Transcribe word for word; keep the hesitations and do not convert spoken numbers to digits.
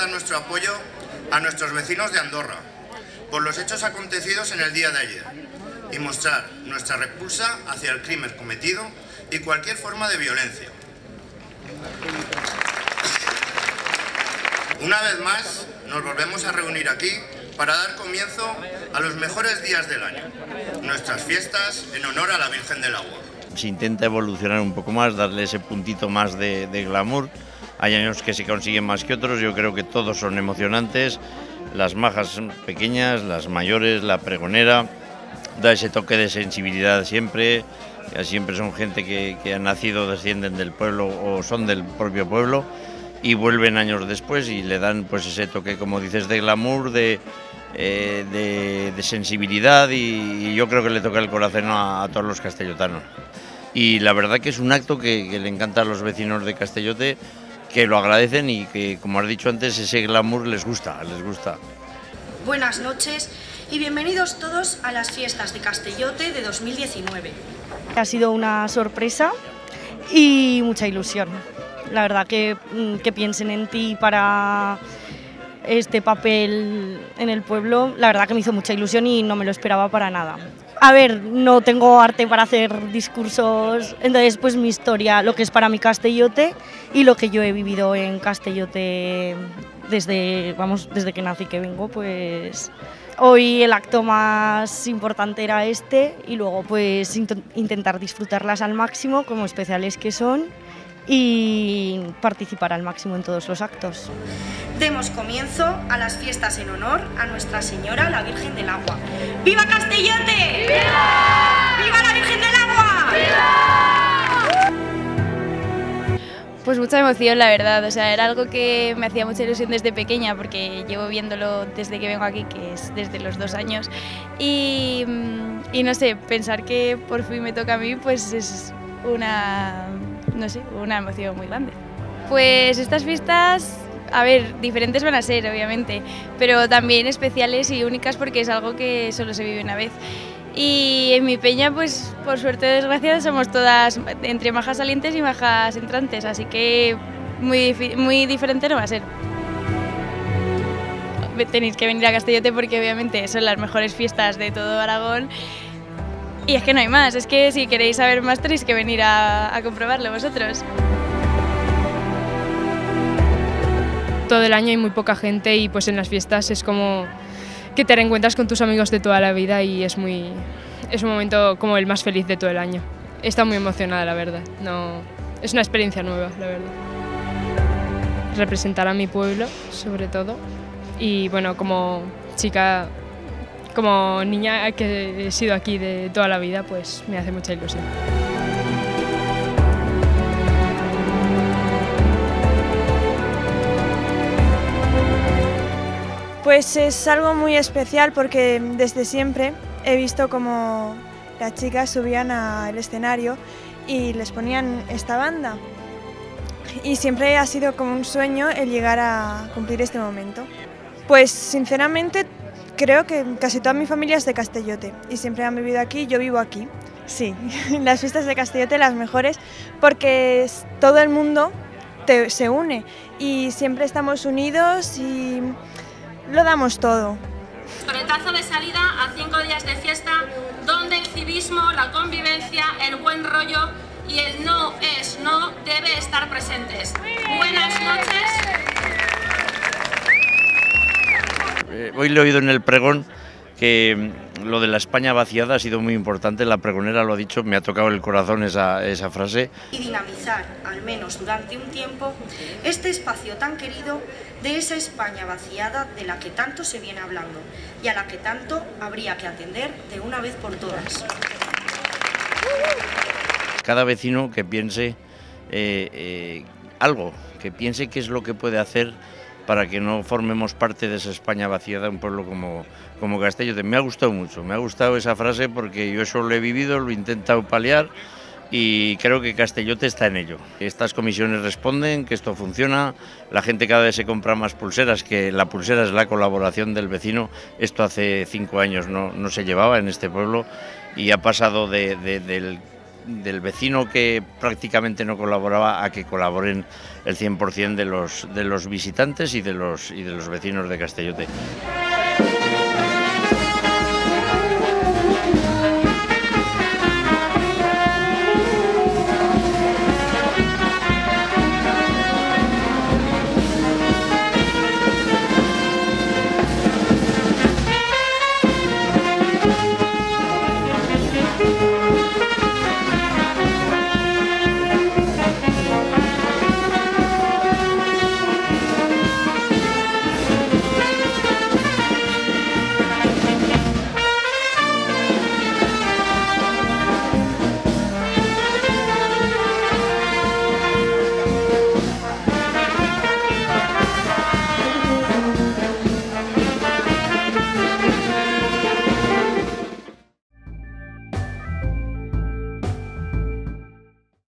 dar nuestro apoyo a nuestros vecinos de Andorra por los hechos acontecidos en el día de ayer y mostrar nuestra repulsa hacia el crimen cometido y cualquier forma de violencia. Una vez más, nos volvemos a reunir aquí para dar comienzo a los mejores días del año, nuestras fiestas en honor a la Virgen del Agua. Se intenta evolucionar un poco más, darle ese puntito más de, de glamour. Hay años que se consiguen más que otros, yo creo que todos son emocionantes, las majas pequeñas, las mayores, la pregonera, da ese toque de sensibilidad siempre, siempre son gente que, que han nacido, descienden del pueblo o son del propio pueblo y vuelven años después y le dan pues ese toque, como dices, de glamour, de, eh, de, de sensibilidad y, y yo creo que le toca el corazón a, a todos los castellotanos. Y la verdad que es un acto que, que le encanta a los vecinos de Castellote, que lo agradecen y que, como has dicho antes, ese glamour les gusta, les gusta. Buenas noches y bienvenidos todos a las fiestas de Castellote de dos mil diecinueve. Ha sido una sorpresa y mucha ilusión. La verdad que, que piensen en ti para este papel en el pueblo, la verdad que me hizo mucha ilusión y no me lo esperaba para nada. A ver, no tengo arte para hacer discursos, entonces pues mi historia, lo que es para mi Castellote y lo que yo he vivido en Castellote desde, vamos, desde que nací que vengo, pues hoy el acto más importante era este y luego pues int intentar disfrutarlas al máximo como especiales que son y participar al máximo en todos los actos. Demos comienzo a las fiestas en honor a Nuestra Señora, la Virgen del Agua. ¡Viva Castellote! ¡Viva! ¡Viva la Virgen del Agua! ¡Viva! Pues mucha emoción, la verdad, o sea, era algo que me hacía mucha ilusión desde pequeña porque llevo viéndolo desde que vengo aquí, que es desde los dos años y, y no sé, pensar que por fin me toca a mí pues es una, no sé, una emoción muy grande. Pues estas fiestas, a ver, diferentes van a ser, obviamente, pero también especiales y únicas porque es algo que solo se vive una vez. Y en mi peña, pues por suerte o desgracia, somos todas entre majas salientes y majas entrantes, así que muy, muy diferente no va a ser. Tenéis que venir a Castellote porque obviamente son las mejores fiestas de todo Aragón y es que no hay más, es que si queréis saber más tenéis que venir a, a comprobarlo vosotros. Todo el año hay muy poca gente y pues en las fiestas es como que te reencuentras con tus amigos de toda la vida y es muy es un momento como el más feliz de todo el año. He estado muy emocionada, la verdad. No, es una experiencia nueva, la verdad. Representar a mi pueblo, sobre todo, y bueno, como chica, como niña que he sido aquí de toda la vida, pues me hace mucha ilusión. Pues es algo muy especial porque desde siempre he visto como las chicas subían al escenario y les ponían esta banda. Y siempre ha sido como un sueño el llegar a cumplir este momento. Pues sinceramente creo que casi toda mi familia es de Castellote y siempre han vivido aquí, yo vivo aquí. Sí, las fiestas de Castellote las mejores porque todo el mundo te, se une y siempre estamos unidos y lo damos todo. Coletazo de salida a cinco días de fiesta donde el civismo, la convivencia, el buen rollo y el no es no debe estar presentes. Buenas noches. Eh, hoy le he oído en el pregón que lo de la España vaciada ha sido muy importante, la pregonera lo ha dicho, me ha tocado el corazón esa, esa frase. Y dinamizar, al menos durante un tiempo, este espacio tan querido de esa España vaciada de la que tanto se viene hablando y a la que tanto habría que atender de una vez por todas. Cada vecino que piense eh, eh, algo, que piense qué es lo que puede hacer para que no formemos parte de esa España vaciada, un pueblo como, como Castellote. Me ha gustado mucho, me ha gustado esa frase porque yo eso lo he vivido, lo he intentado paliar y creo que Castellote está en ello. Estas comisiones responden, que esto funciona, la gente cada vez se compra más pulseras, que la pulsera es la colaboración del vecino. Esto hace cinco años no, no se llevaba en este pueblo y ha pasado de, de, del del vecino que prácticamente no colaboraba a que colaboren el cien por cien de los, de los visitantes y de los, y de los vecinos de Castellote.